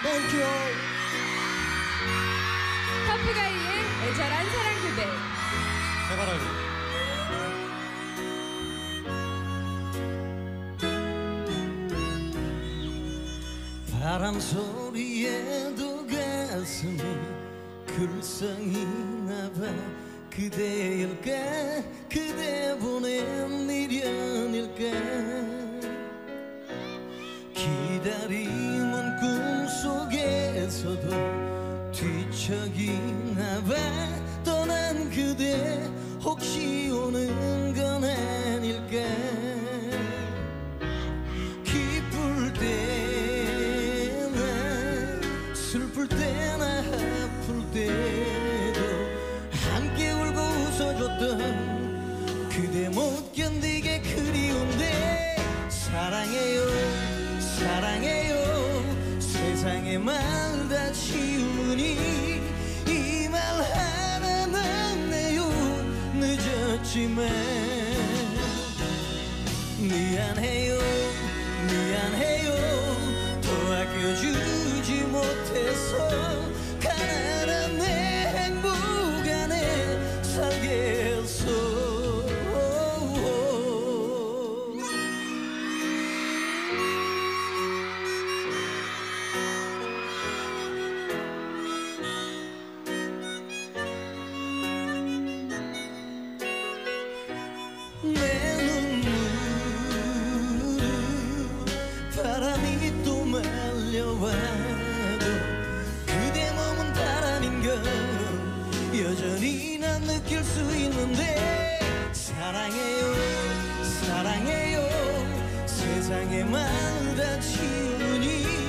땡큐. 터프가이의 애절한 사랑 고백. 해바라기. 바람 소리에도 가슴이 글썽이나봐. 그대일까 그대 보낸 미련일까. 기다림은 꿈속에서도 뒤척이나봐. 떠난 그대 혹시 오는 건 아닐까. 기쁠 때나 슬플 때나 아플 때도 함께 울고 웃어줬던 그대 못 견디게 그리운데. 사랑해요 사랑해요 세상의 말 다 치우니 이 말 하나 남네요. 늦었지만 미안해요 미안해요. 더 아껴주지 못해서 가난한 내 행복 안에 살게 했어. 내 눈물을 바람이 또 말려와도 그대 머문 바람인걸 여전히 난 느낄 수 있는데. 사랑해요 사랑해요 세상의 말 다 치우니